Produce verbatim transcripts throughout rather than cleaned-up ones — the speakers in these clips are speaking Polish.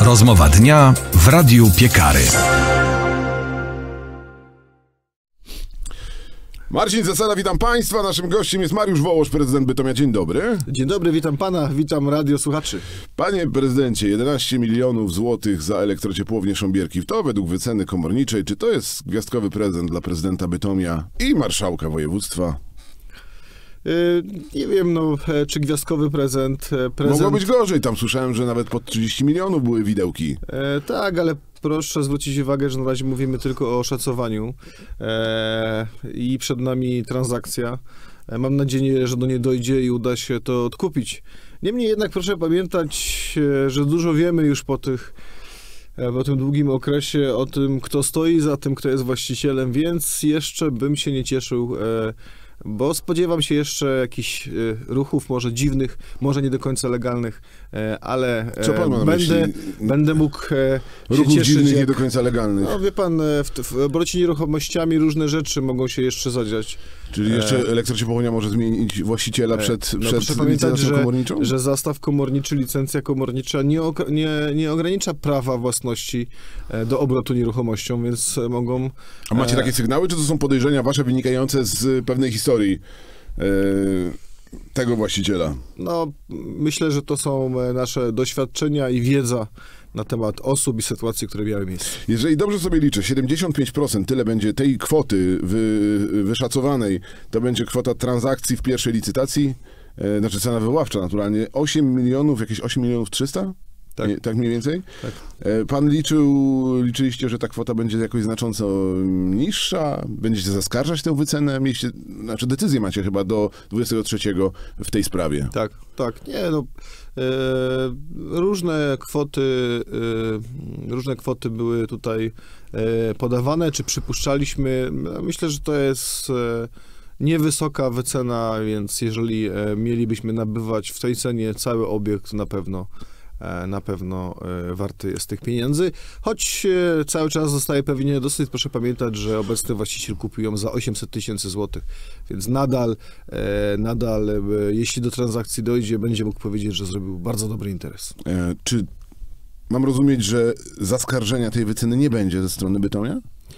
Rozmowa dnia w Radiu Piekary. Marcin Zasada, witam Państwa. Naszym gościem jest Mariusz Wołosz, prezydent Bytomia. Dzień dobry. Dzień dobry, witam Pana, witam radiosłuchaczy. Panie prezydencie, jedenaście milionów złotych za elektrociepłownię Sząbierki. To według wyceny komorniczej, czy to jest gwiazdkowy prezent dla prezydenta Bytomia i marszałka województwa? Yy, nie wiem, no, czy gwiazdkowy prezent, prezent... Mogło być gorzej. Tam słyszałem, że nawet pod trzydzieści milionów były widełki. E, tak, ale proszę zwrócić uwagę, że na razie mówimy tylko o oszacowaniu e, i przed nami transakcja. E, mam nadzieję, że do niej dojdzie i uda się to odkupić. Niemniej jednak proszę pamiętać, e, że dużo wiemy już po tych e, po tym długim okresie o tym, kto stoi za tym, kto jest właścicielem, więc jeszcze bym się nie cieszył, e, bo spodziewam się jeszcze jakichś y, ruchów, może dziwnych, może nie do końca legalnych, e, ale e, Co pan ma na będę, myśli? będę mógł e, się Ruchów cieszyć. dziwnych, jak, nie do końca legalnych. No wie pan, w, w obrocie nieruchomościami różne rzeczy mogą się jeszcze zadziać. Czyli jeszcze e, elektrociepłownia może zmienić właściciela przed, no przed proszę pamiętać, licencją że, komorniczą? że zastaw komorniczy, licencja komornicza nie, nie, nie ogranicza prawa własności e, do obrotu nieruchomością, więc mogą... A macie e, takie sygnały, czy to są podejrzenia wasze wynikające z pewnej historii e, tego właściciela? No, myślę, że to są nasze doświadczenia i wiedza na temat osób i sytuacji, które miały miejsce. Jeżeli dobrze sobie liczę, siedemdziesiąt pięć procent tyle będzie tej kwoty wy, wyszacowanej, to będzie kwota transakcji w pierwszej licytacji, e, znaczy cena wywoławcza naturalnie, osiem milionów, jakieś osiem milionów trzysta? Tak. Nie, tak mniej więcej? Tak. E, pan liczył, liczyliście, że ta kwota będzie jakoś znacząco niższa? Będziecie zaskarżać tę wycenę? Mieliście, znaczy decyzję macie chyba do dwudziestego trzeciego w tej sprawie. Tak, tak. Nie, no, e, różne kwoty, e, różne kwoty były tutaj e, podawane, czy przypuszczaliśmy. Myślę, że to jest e, niewysoka wycena, więc jeżeli e, mielibyśmy nabywać w tej cenie cały obiekt, na pewno na pewno warty jest tych pieniędzy, choć cały czas zostaje pewnie dosyć. Proszę pamiętać, że obecny właściciel kupił ją za osiemset tysięcy złotych, więc nadal, nadal, jeśli do transakcji dojdzie, będzie mógł powiedzieć, że zrobił bardzo dobry interes. E, czy mam rozumieć, że zaskarżenia tej wyceny nie będzie ze strony Bytomia?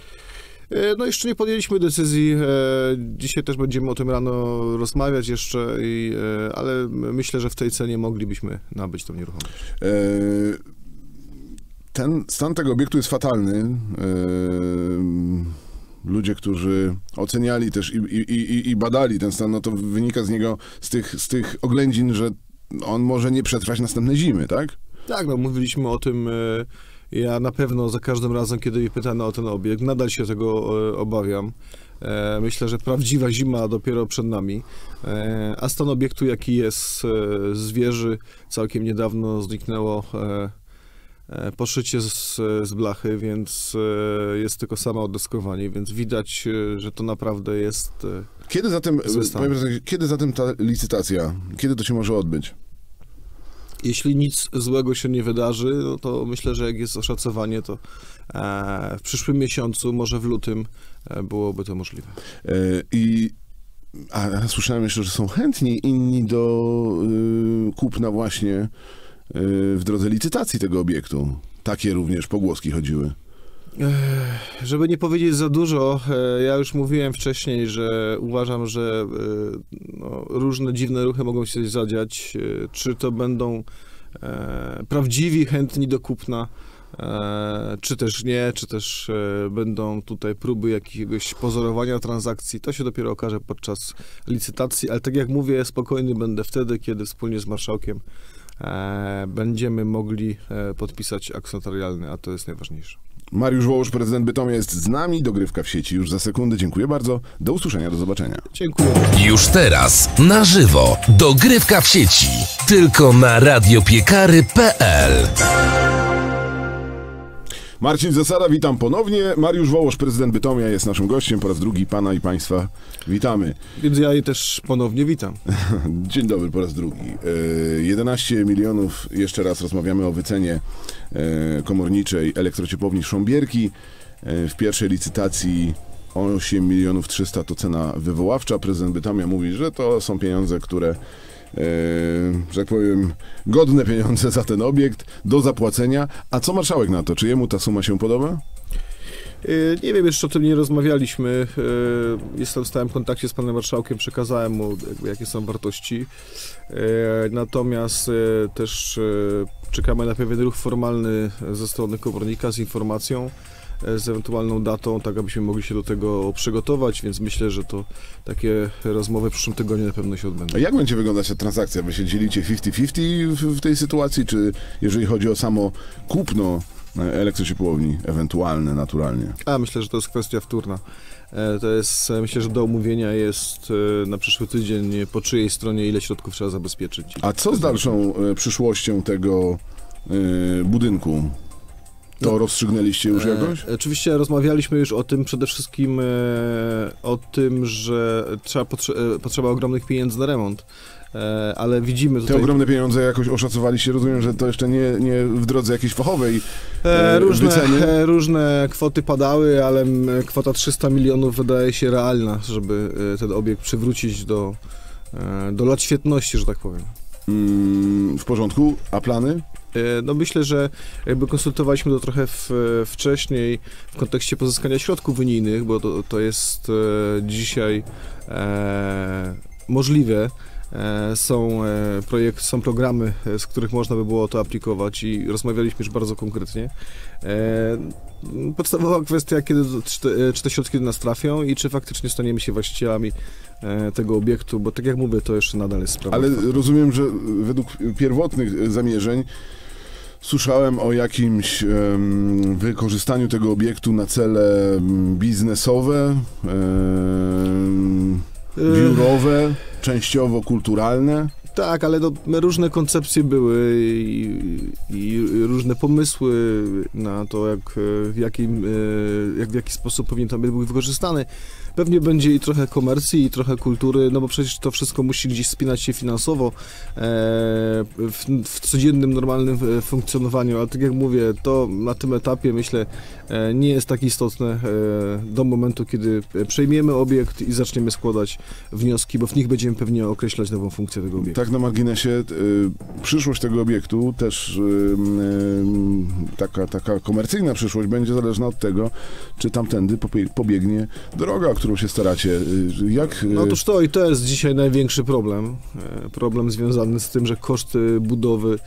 No jeszcze nie podjęliśmy decyzji, dzisiaj też będziemy o tym rano rozmawiać jeszcze, i, ale myślę, że w tej cenie moglibyśmy nabyć tą nieruchomość. E, ten stan tego obiektu jest fatalny. E, ludzie, którzy oceniali też i, i, i, i badali ten stan, no to wynika z niego, z tych, z tych oględzin, że on może nie przetrwać następne zimy, tak? Tak, no mówiliśmy o tym. Ja na pewno za każdym razem, kiedy mnie pytano o ten obiekt, nadal się tego e, obawiam. E, myślę, że prawdziwa zima dopiero przed nami. E, a stan obiektu, jaki jest e, z wieży, całkiem niedawno zniknęło e, e, poszycie z, z blachy, więc e, jest tylko samo odeskowanie, więc widać, e, że to naprawdę jest... E, kiedy zatem, powiem, kiedy zatem ta licytacja, kiedy to się może odbyć? Jeśli nic złego się nie wydarzy, no to myślę, że jak jest oszacowanie, to e, w przyszłym miesiącu, może w lutym, e, byłoby to możliwe. E, I a, słyszałem jeszcze, że są chętni inni do y, kupna właśnie y, w drodze licytacji tego obiektu. Takie również pogłoski chodziły. Żeby nie powiedzieć za dużo, ja już mówiłem wcześniej, że uważam, że no, różne dziwne ruchy mogą się zadziać. Czy to będą e, prawdziwi, chętni do kupna, e, czy też nie, czy też e, będą tutaj próby jakiegoś pozorowania transakcji. To się dopiero okaże podczas licytacji, ale tak jak mówię, spokojny będę wtedy, kiedy wspólnie z marszałkiem e, będziemy mogli e, podpisać akt notarialny, a to jest najważniejsze. Mariusz Wołosz, prezydent Bytomia, jest z nami. Dogrywka w sieci już za sekundę. Dziękuję bardzo. Do usłyszenia, do zobaczenia. Dziękuję. Już teraz, na żywo, dogrywka w sieci. Tylko na radiopiekary kropka pe el. Marcin Zasada, witam ponownie. Mariusz Wołosz, prezydent Bytomia, jest naszym gościem. Po raz drugi pana i państwa witamy. Więc ja je też ponownie witam. Dzień dobry po raz drugi. jedenaście milionów, jeszcze raz rozmawiamy o wycenie komorniczej elektrociepłowni Sząbierki. W pierwszej licytacji osiem milionów trzysta to cena wywoławcza. Prezydent Bytomia mówi, że to są pieniądze, które że tak powiem, godne pieniądze za ten obiekt do zapłacenia. A co marszałek na to? Czy jemu ta suma się podoba? Nie wiem, jeszcze o tym nie rozmawialiśmy. Jestem w stałym kontakcie z panem marszałkiem, przekazałem mu, jakby, jakie są wartości. Natomiast też czekamy na pewien ruch formalny ze strony komornika z informacją, z ewentualną datą, tak abyśmy mogli się do tego przygotować, więc myślę, że to takie rozmowy w przyszłym tygodniu na pewno się odbędą. A jak będzie wyglądać ta transakcja? Wy się dzielicie pięćdziesiąt pięćdziesiąt w, w tej sytuacji, czy jeżeli chodzi o samo kupno elektrociepłowni, ewentualne, naturalnie? A, myślę, że to jest kwestia wtórna. To jest, myślę, że do omówienia jest na przyszły tydzień, po czyjej stronie ile środków trzeba zabezpieczyć. A co z dalszą przyszłością tego budynku? To no, rozstrzygnęliście już jakoś? E, oczywiście rozmawialiśmy już o tym, przede wszystkim e, o tym, że trzeba potrze- potrzeba ogromnych pieniędzy na remont, e, ale widzimy tutaj... Te ogromne pieniądze jakoś oszacowaliście? Rozumiem, że to jeszcze nie, nie w drodze jakiejś fachowej e, różne, wyceny? E, różne kwoty padały, ale kwota trzysta milionów wydaje się realna, żeby ten obiekt przywrócić do, e, do lat świetności, że tak powiem. Mm, w porządku. A plany? No myślę, że jakby konsultowaliśmy to trochę w, wcześniej w kontekście pozyskania środków unijnych, bo to, to jest e, dzisiaj e, możliwe. E, są, e, projekt, są programy, z których można by było to aplikować i rozmawialiśmy już bardzo konkretnie. E, podstawowa kwestia, kiedy, czy, te, czy te środki do nas trafią i czy faktycznie staniemy się właścicielami e, tego obiektu, bo tak jak mówię, to jeszcze nadal jest sprawa. Ale rozumiem, że według pierwotnych zamierzeń słyszałem o jakimś um, wykorzystaniu tego obiektu na cele biznesowe, um, biurowe, częściowo kulturalne. Tak, ale no, różne koncepcje były i, i różne pomysły na to, jak, w jakim, jak, w jaki sposób powinien tam być wykorzystany. Pewnie będzie i trochę komercji, i trochę kultury, no bo przecież to wszystko musi gdzieś spinać się finansowo e, w, w codziennym, normalnym funkcjonowaniu, ale tak jak mówię, to na tym etapie, myślę, e, nie jest tak istotne e, do momentu, kiedy przejmiemy obiekt i zaczniemy składać wnioski, bo w nich będziemy pewnie określać nową funkcję tego obiektu. Tak na marginesie, y, przyszłość tego obiektu, też y, y, taka, taka komercyjna przyszłość będzie zależna od tego, czy tamtędy pobiegnie droga, o którą się staracie. Jak... No otóż to i to jest dzisiaj największy problem. Problem związany z tym, że koszty budowy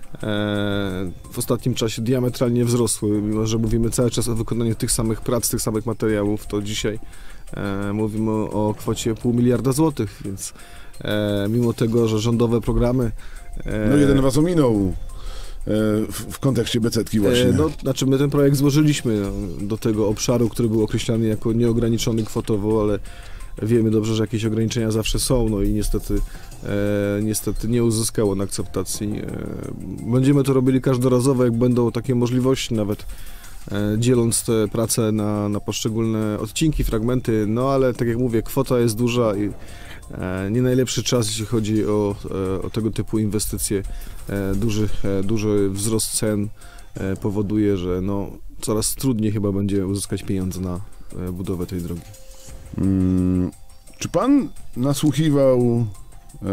w ostatnim czasie diametralnie wzrosły. Mimo że mówimy cały czas o wykonaniu tych samych prac, tych samych materiałów, to dzisiaj mówimy o kwocie pół miliarda złotych, więc mimo tego, że rządowe programy... No jeden was ominął. W, w kontekście becetki właśnie. No, znaczy my ten projekt złożyliśmy do tego obszaru, który był określany jako nieograniczony kwotowo, ale wiemy dobrze, że jakieś ograniczenia zawsze są, no i niestety, e, niestety nie uzyskało na akceptacji. E, będziemy to robili każdorazowo, jak będą takie możliwości, nawet e, dzieląc te prace na, na poszczególne odcinki, fragmenty, no ale tak jak mówię, kwota jest duża i nie najlepszy czas, jeśli chodzi o, o tego typu inwestycje. Duży, duży wzrost cen powoduje, że no, coraz trudniej chyba będzie uzyskać pieniądze na budowę tej drogi. Hmm, czy pan nasłuchiwał, e,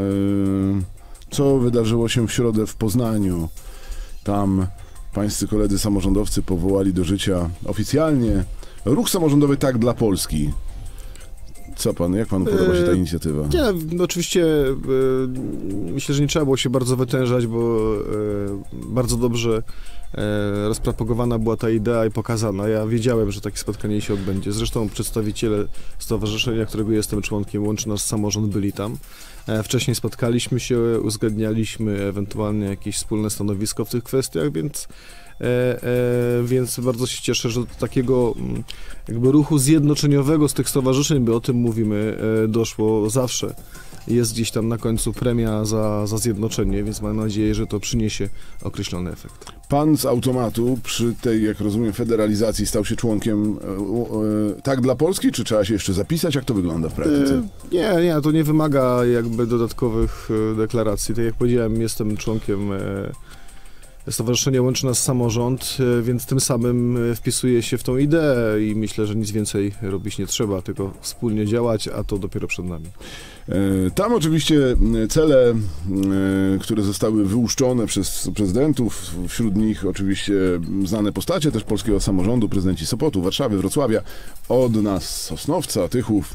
co wydarzyło się w środę w Poznaniu? Tam pańscy koledzy samorządowcy powołali do życia oficjalnie ruch samorządowy Tak dla Polski. Co pan, jak panu podoba się ta inicjatywa? Nie, no oczywiście e, myślę, że nie trzeba było się bardzo wytężać, bo e, bardzo dobrze e, rozpropagowana była ta idea i pokazana. Ja wiedziałem, że takie spotkanie się odbędzie. Zresztą przedstawiciele stowarzyszenia, którego jestem członkiem, łączy nas samorząd, byli tam. E, wcześniej spotkaliśmy się, uzgadnialiśmy ewentualnie jakieś wspólne stanowisko w tych kwestiach, więc E, e, więc bardzo się cieszę, że do takiego jakby ruchu zjednoczeniowego z tych stowarzyszeń, bo o tym mówimy, e, doszło zawsze. Jest gdzieś tam na końcu premia za, za zjednoczenie, więc mam nadzieję, że to przyniesie określony efekt. Pan z automatu przy tej, jak rozumiem, federalizacji stał się członkiem e, e, Tak dla Polski, czy trzeba się jeszcze zapisać? Jak to wygląda w praktyce? E, nie, nie, to nie wymaga jakby dodatkowych deklaracji. Tak jak powiedziałem, jestem członkiem e, Stowarzyszenie Łączy Nas Samorząd, więc tym samym wpisuje się w tą ideę i myślę, że nic więcej robić nie trzeba, tylko wspólnie działać, a to dopiero przed nami. Tam oczywiście cele, które zostały wyłuszczone przez prezydentów, wśród nich oczywiście znane postacie też polskiego samorządu, prezydenci Sopotu, Warszawy, Wrocławia, od nas Sosnowca, Tychów,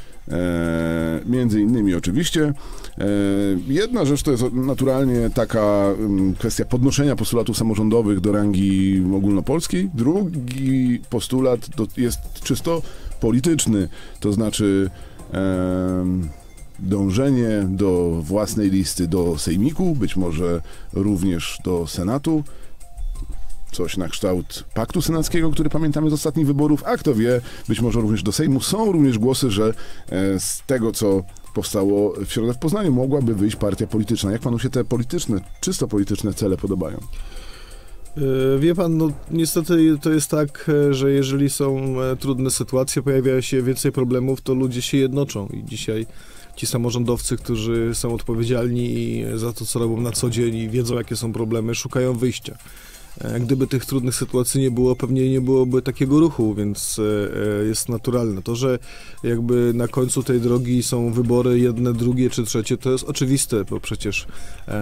E, między innymi oczywiście. E, jedna rzecz to jest naturalnie taka um, kwestia podnoszenia postulatów samorządowych do rangi ogólnopolskiej. Drugi postulat to jest czysto polityczny, to znaczy e, dążenie do własnej listy do Sejmiku, być może również do Senatu. Coś na kształt paktu senackiego, który pamiętamy z ostatnich wyborów, a kto wie, być może również do Sejmu. Są również głosy, że z tego, co powstało w środę w Poznaniu, mogłaby wyjść partia polityczna. Jak panu się te polityczne, czysto polityczne cele podobają? Wie pan, no niestety to jest tak, że jeżeli są trudne sytuacje, pojawia się więcej problemów, to ludzie się jednoczą i dzisiaj ci samorządowcy, którzy są odpowiedzialni za to, co robią na co dzień i wiedzą, jakie są problemy, szukają wyjścia. Gdyby tych trudnych sytuacji nie było, pewnie nie byłoby takiego ruchu, więc jest naturalne. To, że jakby na końcu tej drogi są wybory jedne, drugie czy trzecie, to jest oczywiste, bo przecież e,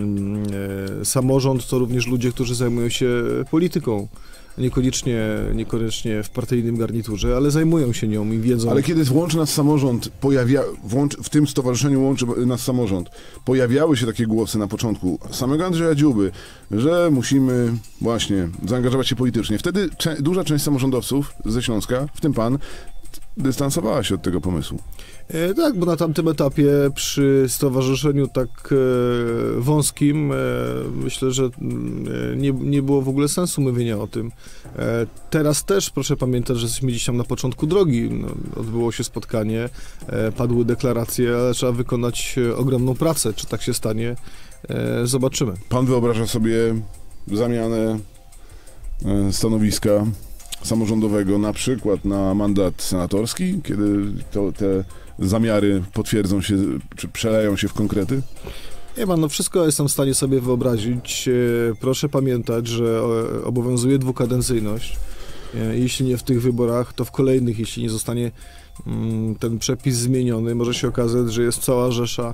e, samorząd to również ludzie, którzy zajmują się polityką. Niekoniecznie, niekoniecznie w partyjnym garniturze, ale zajmują się nią i wiedzą. Ale kiedy Łączy Nas Samorząd, pojawia, włącz, w tym stowarzyszeniu Łączy Nas Samorząd, pojawiały się takie głosy na początku samego Andrzeja Dziuby, że musimy właśnie zaangażować się politycznie. Wtedy cze- duża część samorządowców ze Śląska, w tym pan, dystansowała się od tego pomysłu. E, tak, bo na tamtym etapie przy stowarzyszeniu tak e, wąskim e, myślę, że e, nie, nie było w ogóle sensu mówienia o tym. E, teraz też proszę pamiętać, że jesteśmy gdzieś tam na początku drogi. No, odbyło się spotkanie, e, padły deklaracje, ale trzeba wykonać ogromną pracę. Czy tak się stanie? E, zobaczymy. Pan wyobraża sobie zamianę e, stanowiska samorządowego na przykład na mandat senatorski, kiedy to, te zamiary potwierdzą się, czy przeleją się w konkrety? Nie ma, no wszystko jestem w stanie sobie wyobrazić. Proszę pamiętać, że obowiązuje dwukadencyjność. Jeśli nie w tych wyborach, to w kolejnych, jeśli nie zostanie ten przepis zmieniony, może się okazać, że jest cała rzesza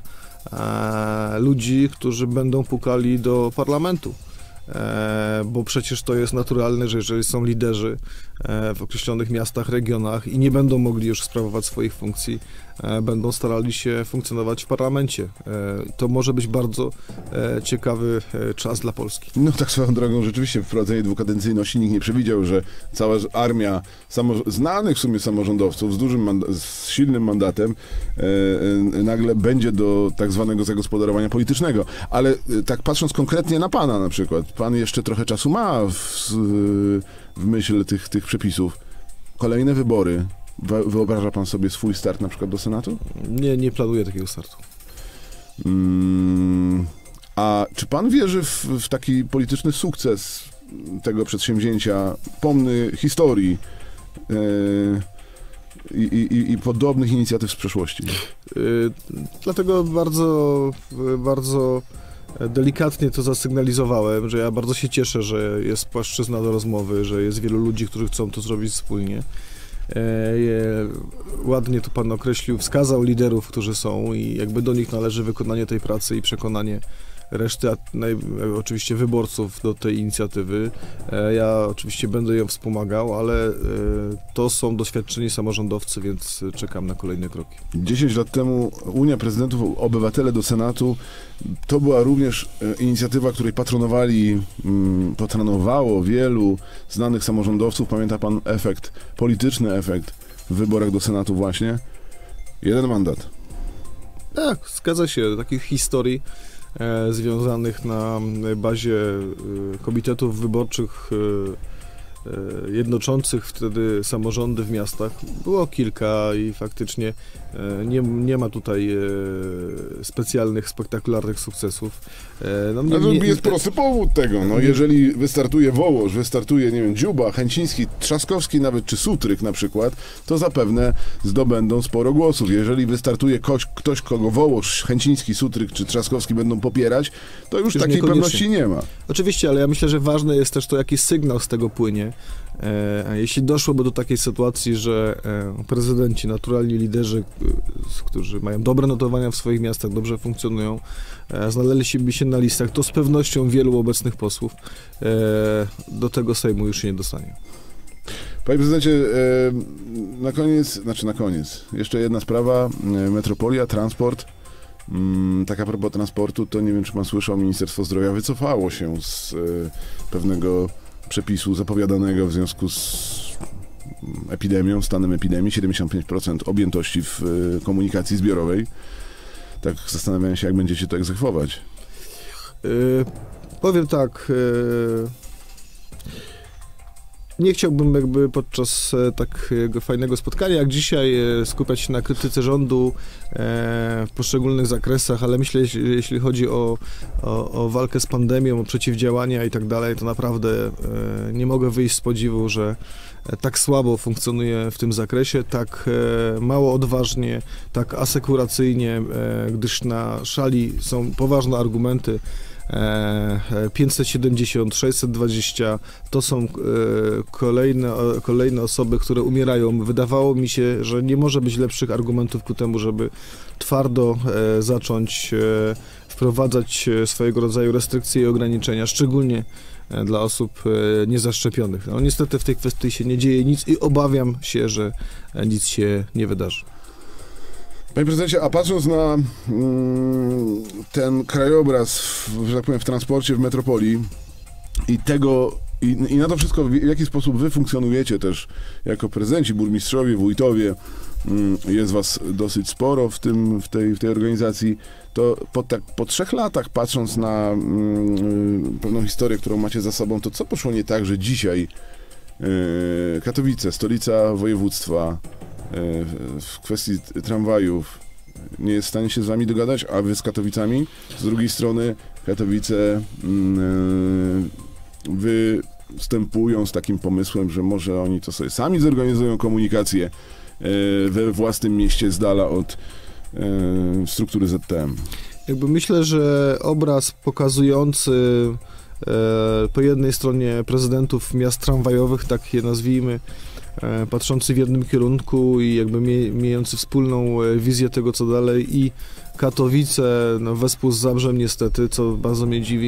ludzi, którzy będą pukali do parlamentu. E, bo przecież to jest naturalne, że jeżeli są liderzy e, w określonych miastach, regionach i nie będą mogli już sprawować swoich funkcji, e, będą starali się funkcjonować w parlamencie. E, to może być bardzo e, ciekawy e, czas dla Polski. No tak swoją drogą, rzeczywiście wprowadzenie dwukadencyjności nikt nie przewidział, że cała armia samo- znanych w sumie samorządowców z dużym, manda- z silnym mandatem e, e, nagle będzie do tak zwanego zagospodarowania politycznego. Ale e, tak patrząc konkretnie na pana na przykład, pan jeszcze trochę czasu ma w, w myśl tych, tych przepisów. Kolejne wybory. Wyobraża pan sobie swój start na przykład do Senatu? Nie, nie planuję takiego startu. Hmm, a czy pan wierzy w, w taki polityczny sukces tego przedsięwzięcia, pomny historii yy, i, i, i podobnych inicjatyw z przeszłości? Yy, dlatego bardzo, bardzo delikatnie to zasygnalizowałem, że ja bardzo się cieszę, że jest płaszczyzna do rozmowy, że jest wielu ludzi, którzy chcą to zrobić wspólnie. E, ładnie to pan określił, wskazał liderów, którzy są i jakby do nich należy wykonanie tej pracy i przekonanie reszty, a naj, oczywiście wyborców do tej inicjatywy. E, ja oczywiście będę ją wspomagał, ale e, to są doświadczeni samorządowcy, więc czekam na kolejne kroki. dziesięć lat temu Unia Prezydentów Obywatele do Senatu to była również e, inicjatywa, której patronowali, mm, patronowało wielu znanych samorządowców. Pamięta pan efekt, polityczny efekt w wyborach do Senatu właśnie? Jeden mandat. Tak, zgadza się. Takich historii E, związanych na bazie e, komitetów wyborczych jednoczących wtedy samorządy w miastach było kilka i faktycznie nie, nie ma tutaj specjalnych, spektakularnych sukcesów. No, mnie, no, jest prosty powód tego. No, jeżeli wystartuje Wołosz, wystartuje, nie wiem, Dziuba, Chęciński, Trzaskowski nawet, czy Sutryk na przykład, to zapewne zdobędą sporo głosów. Jeżeli wystartuje ktoś, ktoś kogo Wołosz, Chęciński, Sutryk czy Trzaskowski będą popierać, to już, już takiej pewności nie ma. Oczywiście, ale ja myślę, że ważne jest też to, jaki sygnał z tego płynie. E, jeśli doszłoby do takiej sytuacji, że e, prezydenci, naturalni liderzy, e, którzy mają dobre notowania w swoich miastach, dobrze funkcjonują, e, znaleźliby się na listach, to z pewnością wielu obecnych posłów e, do tego Sejmu już się nie dostanie. Panie prezydencie, e, na koniec, znaczy na koniec, jeszcze jedna sprawa, e, metropolia, transport. Mm, tak a propos transportu, to nie wiem, czy pan słyszał, Ministerstwo Zdrowia wycofało się z e, pewnego przepisu zapowiadanego w związku z epidemią, stanem epidemii, siedemdziesiąt pięć procent objętości w e, komunikacji zbiorowej. Tak zastanawiam się, jak będziecie to egzekwować. Yy, powiem tak... Yy... Nie chciałbym jakby podczas e, takiego fajnego spotkania jak dzisiaj e, skupiać się na krytyce rządu e, w poszczególnych zakresach, ale myślę, jeśli, jeśli chodzi o, o, o walkę z pandemią, o przeciwdziałania i tak dalej, to naprawdę e, nie mogę wyjść z podziwu, że e, tak słabo funkcjonuje w tym zakresie, tak e, mało odważnie, tak asekuracyjnie, e, gdyż na szali są poważne argumenty. pięćset siedemdziesiąt, sześćset dwadzieścia to są kolejne, kolejne osoby, które umierają. Wydawało mi się, że nie może być lepszych argumentów ku temu, żeby twardo zacząć wprowadzać swojego rodzaju restrykcje i ograniczenia, szczególnie dla osób niezaszczepionych. No, niestety w tej kwestii się nie dzieje nic i obawiam się, że nic się nie wydarzy. Panie prezydencie, a patrząc na mm, ten krajobraz, w, że tak powiem, w transporcie, w metropolii i tego, i, i na to wszystko, w jaki sposób wy funkcjonujecie też jako prezydenci, burmistrzowie, wójtowie, mm, jest was dosyć sporo w, tym, w, tej, w tej organizacji, to po, tak, po trzech latach, patrząc na mm, pewną historię, którą macie za sobą, to co poszło nie tak, że dzisiaj yy, Katowice, stolica województwa, w kwestii tramwajów nie jest w stanie się z wami dogadać, a wy z Katowicami? Z drugiej strony Katowice yy, występują z takim pomysłem, że może oni to sobie sami zorganizują komunikację yy, we własnym mieście z dala od yy, struktury Z T M. Jakby myślę, że obraz pokazujący yy, po jednej stronie prezydentów miast tramwajowych, tak je nazwijmy, patrzący w jednym kierunku i jakby mający wspólną wizję tego, co dalej, i Katowice, no wespół z Zabrzem niestety, co bardzo mnie dziwi,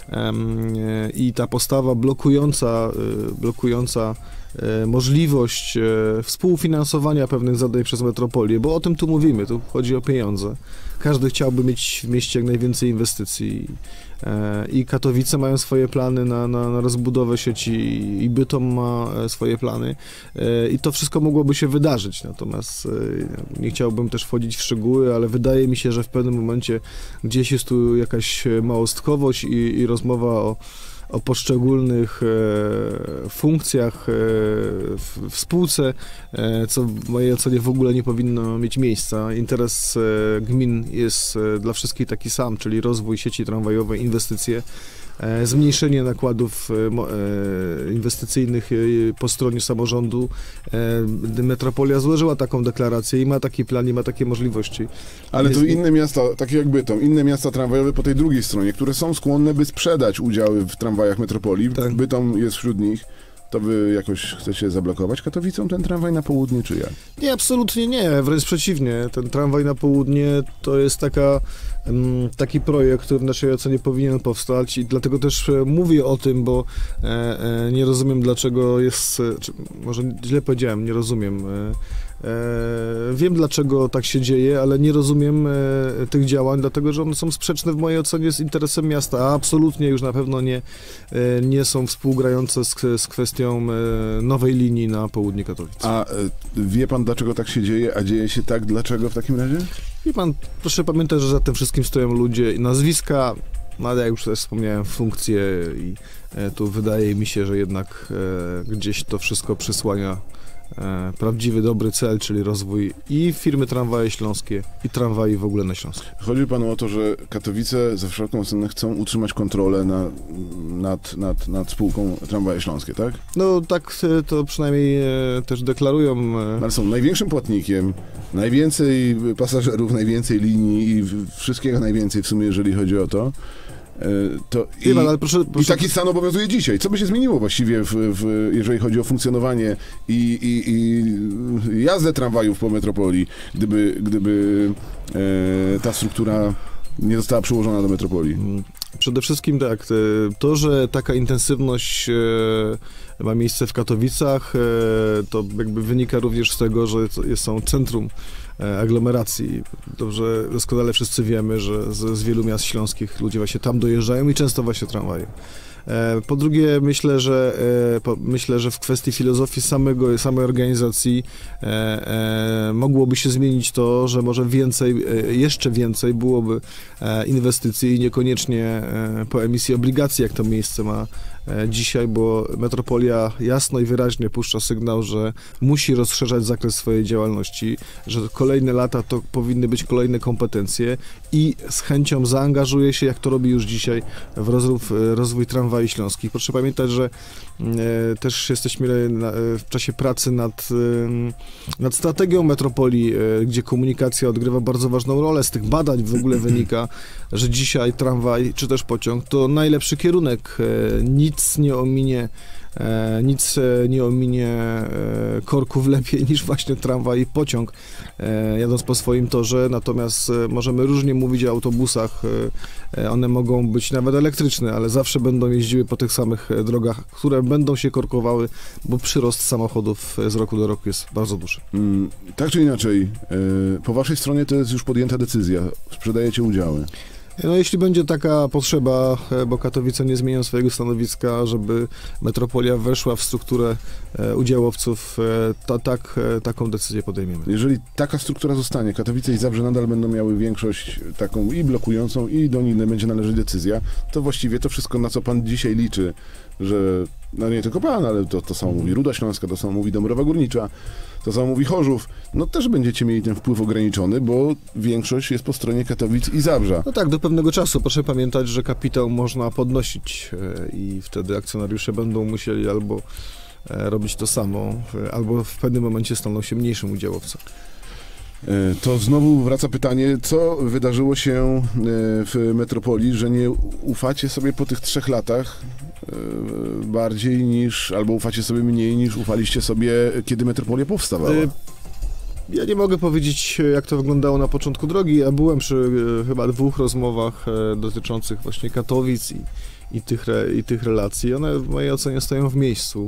i ta postawa blokująca, blokująca możliwość współfinansowania pewnych zadań przez metropolię, bo o tym tu mówimy, tu chodzi o pieniądze. Każdy chciałby mieć w mieście jak najwięcej inwestycji i Katowice mają swoje plany na, na, na rozbudowę sieci i Bytom ma swoje plany i to wszystko mogłoby się wydarzyć, natomiast nie chciałbym też wchodzić w szczegóły, ale wydaje mi się, że w pewnym momencie gdzieś jest tu jakaś małostkowość i, i rozmowa o o poszczególnych e, funkcjach e, w, w spółce, e, co w mojej ocenie w ogóle nie powinno mieć miejsca. Interes e, gmin jest e, dla wszystkich taki sam, czyli rozwój sieci tramwajowej, inwestycje, e, zmniejszenie nakładów e, inwestycyjnych e, po stronie samorządu. E, Metropolia złożyła taką deklarację i ma taki plan, i ma takie możliwości. Ale to inne miasta, takie jak Bytom, inne miasta tramwajowe po tej drugiej stronie, które są skłonne, by sprzedać udziały w tramwajach metropolii. Tak. Bytom jest wśród nich. To wy jakoś chcecie zablokować Katowicom ten tramwaj na południe, czy jak? Nie, absolutnie nie, wręcz przeciwnie. Ten tramwaj na południe to jest taka, um, taki projekt, który w naszej ocenie powinien powstać i dlatego też mówię o tym, bo e, e, nie rozumiem, dlaczego jest, czy, może źle powiedziałem, nie rozumiem. E, E, wiem, dlaczego tak się dzieje, ale nie rozumiem e, tych działań, dlatego że one są sprzeczne w mojej ocenie z interesem miasta, a absolutnie już na pewno nie, e, nie są współgrające z, z kwestią e, nowej linii na południe Katowic. A e, wie pan, dlaczego tak się dzieje, a dzieje się tak, dlaczego w takim razie? Wie pan, proszę pamiętać, że za tym wszystkim stoją ludzie i nazwiska, No ale jak już też wspomniałem, funkcje i e, tu wydaje mi się, że jednak e, gdzieś to wszystko przysłania e, prawdziwy, dobry cel, czyli rozwój i firmy Tramwaje Śląskie, i tramwaji w ogóle na Śląsku. Chodzi panu o to, że Katowice za wszelką cenę chcą utrzymać kontrolę na, nad, nad, nad spółką Tramwaje Śląskie, tak? No tak e, to przynajmniej e, też deklarują. E, Ale są największym płatnikiem, najwięcej pasażerów, najwięcej linii i w- wszystkiego najwięcej w sumie, jeżeli chodzi o to. E, to i, Iwan, ale proszę, I proszę, taki stan obowiązuje dzisiaj. Co by się zmieniło właściwie, w, w, jeżeli chodzi o funkcjonowanie i, i, i jazdę tramwajów po metropolii, gdyby, gdyby e, ta struktura nie została przyłożona do metropolii? Przede wszystkim tak, e, to, że taka intensywność e, ma miejsce w Katowicach, e, to jakby wynika również z tego, że to jest- są centrum e, aglomeracji. Dobrze, doskonale wszyscy wiemy, że z, z wielu miast śląskich ludzie właśnie tam dojeżdżają i często właśnie tramwajem. E, Po drugie, myślę, że e, po, myślę, że w kwestii filozofii samego, samej organizacji e, e, mogłoby się zmienić to, że może więcej, e, jeszcze więcej byłoby e, inwestycji i niekoniecznie e, po emisji obligacji, jak to miejsce ma e, dzisiaj, bo metropolia jasno i wyraźnie puszcza sygnał, że musi rozszerzać zakres swojej działalności, że kolejne lata to powinny być kolejne kompetencje i z chęcią zaangażuje się, jak to robi już dzisiaj, w rozwój, rozwój tramwajów śląskich. Proszę pamiętać, że e, też jesteśmy na, e, w czasie pracy nad, e, nad strategią metropolii, e, gdzie komunikacja odgrywa bardzo ważną rolę. Z tych badań w ogóle wynika, że dzisiaj tramwaj czy też pociąg to najlepszy kierunek. E, nic nie ominie E, nic e, nie ominie e, korków lepiej niż właśnie tramwaj i pociąg, e, jadąc po swoim torze, natomiast e, możemy różnie mówić o autobusach, e, e, one mogą być nawet elektryczne, ale zawsze będą jeździły po tych samych e, drogach, które będą się korkowały, bo przyrost samochodów e, z roku do roku jest bardzo duży. Mm, tak czy inaczej, e, po waszej stronie to jest już podjęta decyzja. Sprzedajecie udziały. No jeśli będzie taka potrzeba, e, bo Katowice nie zmienią swojego stanowiska, żeby metropolia weszła w strukturę e, udziałowców, e, to tak, e, taką decyzję podejmiemy. Jeżeli taka struktura zostanie, Katowice i Zabrze nadal będą miały większość taką i blokującą, i do nich będzie należeć decyzja, to właściwie to wszystko, na co pan dzisiaj liczy, że, no nie tylko pan, ale to, to samo mówi Ruda Śląska, to samo mówi Dąbrowa Górnicza, to samo mówi Chorzów, no też będziecie mieli ten wpływ ograniczony, bo większość jest po stronie Katowic i Zabrza. No tak, do pewnego czasu. Proszę pamiętać, że kapitał można podnosić e, i wtedy akcjonariusze będą musieli albo e, robić to samo, e, albo w pewnym momencie staną się mniejszym udziałowcem. E, To znowu wraca pytanie, co wydarzyło się e, w metropolii, że nie ufacie sobie po tych trzech latach e, bardziej niż, albo ufacie sobie mniej niż ufaliście sobie, kiedy metropolia powstawała? E, Ja nie mogę powiedzieć, jak to wyglądało na początku drogi. Ja byłem przy e, chyba dwóch rozmowach e, dotyczących właśnie Katowic i, i, tych, re, i tych relacji. One w mojej ocenie stoją w miejscu.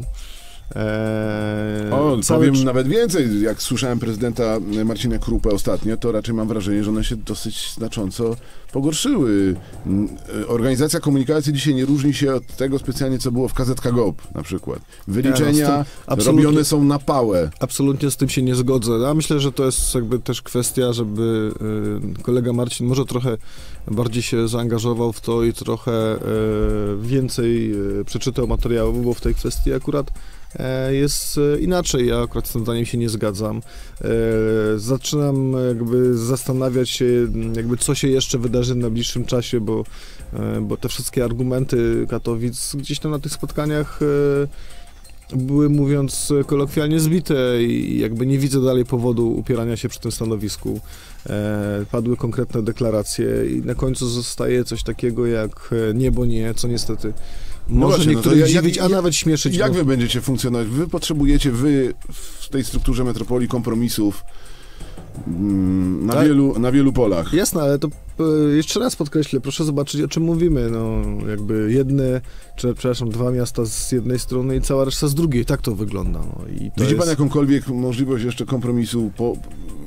Eee, O, cały powiem cz- nawet więcej. Jak słyszałem prezydenta Marcina Krupę ostatnio, to raczej mam wrażenie, że one się dosyć znacząco pogorszyły. N- Organizacja komunikacji dzisiaj nie różni się od tego specjalnie, co było w K Z K G O P na przykład. Wyliczenia Ja, no, z tym absolutnie- robione są na pałę. Absolutnie z tym się nie zgodzę. Ja myślę, że to jest jakby też kwestia, żeby y, kolega Marcin może trochę bardziej się zaangażował w to i trochę y, więcej y, przeczytał materiału, bo w tej kwestii akurat e, jest e, inaczej. Ja akurat z tym zdaniem się nie zgadzam. E, zaczynam jakby zastanawiać się, jakby co się jeszcze wydarzy w najbliższym czasie, bo, e, bo te wszystkie argumenty Katowic gdzieś tam na tych spotkaniach e, były, mówiąc kolokwialnie, zbite i jakby nie widzę dalej powodu upierania się przy tym stanowisku. E, padły konkretne deklaracje i na końcu zostaje coś takiego jak nie, bo nie, co niestety No może właśnie, no to niektórych jak- dziwić, jak- a nawet śmieszyć. Jak bo- wy będziecie funkcjonować? Wy potrzebujecie, wy w tej strukturze metropolii kompromisów mm, na, Tak. wielu, na wielu polach. Jasne, ale to e, jeszcze raz podkreślę, proszę zobaczyć, o czym mówimy. No, jakby jedne, czy przepraszam, dwa miasta z jednej strony i cała reszta z drugiej. Tak to wygląda. No, i to Widzi pan jest... jakąkolwiek możliwość jeszcze kompromisu po,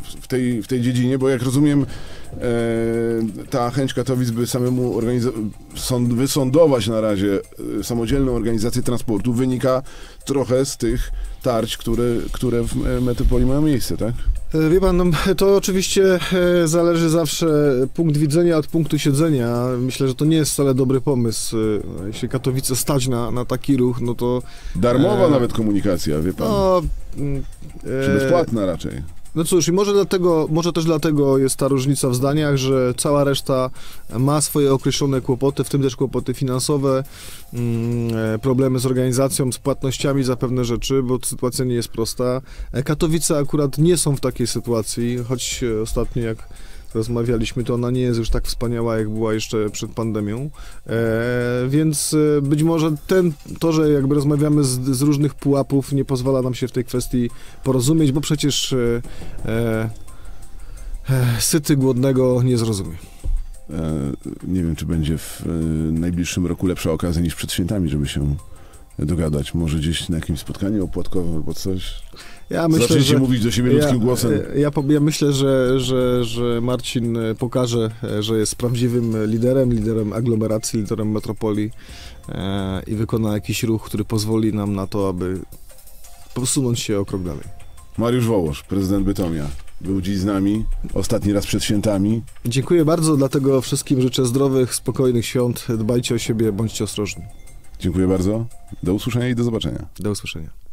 w tej, w tej dziedzinie, bo jak rozumiem, e, ta chęć Katowic, by samemu organizo- sąd, wysądować na razie e, samodzielną organizację transportu, wynika trochę z tych tarć, które, które w e, metropolii mają miejsce, tak? Wie pan, no, to oczywiście e, zależy zawsze punkt widzenia od punktu siedzenia. Myślę, że to nie jest wcale dobry pomysł. E, Jeśli Katowice stać na, na taki ruch, no to... Darmowa e, nawet komunikacja, wie pan. No, mm, Czy e, bezpłatna raczej. No cóż, i może dlatego, może też dlatego jest ta różnica w zdaniach, że cała reszta ma swoje określone kłopoty, w tym też kłopoty finansowe, mm, problemy z organizacją, z płatnościami za pewne rzeczy, bo sytuacja nie jest prosta. Katowice akurat nie są w takiej sytuacji, choć ostatnio jak rozmawialiśmy, to ona nie jest już tak wspaniała, jak była jeszcze przed pandemią, e, więc być może ten, to, że jakby rozmawiamy z, z różnych pułapów, nie pozwala nam się w tej kwestii porozumieć, bo przecież e, e, syty głodnego nie zrozumie. E, nie wiem, czy będzie w e, najbliższym roku lepsza okazja niż przed świętami, żeby się dogadać. Może gdzieś na jakimś spotkaniu opłatkowym albo coś. Ja myślę, Zaczęcie że mówić do siebie ludzkim ja, głosem. Ja, ja myślę, że, że, że Marcin pokaże, że jest prawdziwym liderem, liderem aglomeracji, liderem metropolii e, i wykona jakiś ruch, który pozwoli nam na to, aby posunąć się o krok dalej. Mariusz Wołosz, prezydent Bytomia, był dziś z nami, ostatni raz przed świętami. Dziękuję bardzo, dlatego wszystkim życzę zdrowych, spokojnych świąt, dbajcie o siebie, bądźcie ostrożni. Dziękuję bardzo, do usłyszenia i do zobaczenia. Do usłyszenia.